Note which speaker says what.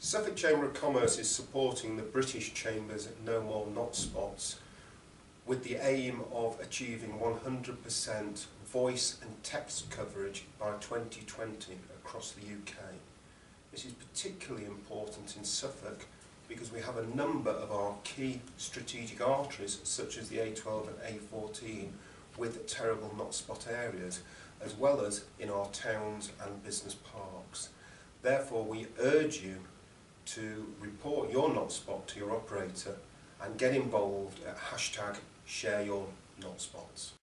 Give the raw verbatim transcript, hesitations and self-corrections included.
Speaker 1: Suffolk Chamber of Commerce is supporting the British Chamber's No More Not Spots with the aim of achieving one hundred percent voice and text coverage by twenty twenty across the U K. This is particularly important in Suffolk because we have a number of our key strategic arteries such as the A twelve and A fourteen with terrible not spot areas, as well as in our towns and business parks. Therefore, we urge you to report your not spot to your operator and get involved at hashtag share your not spots.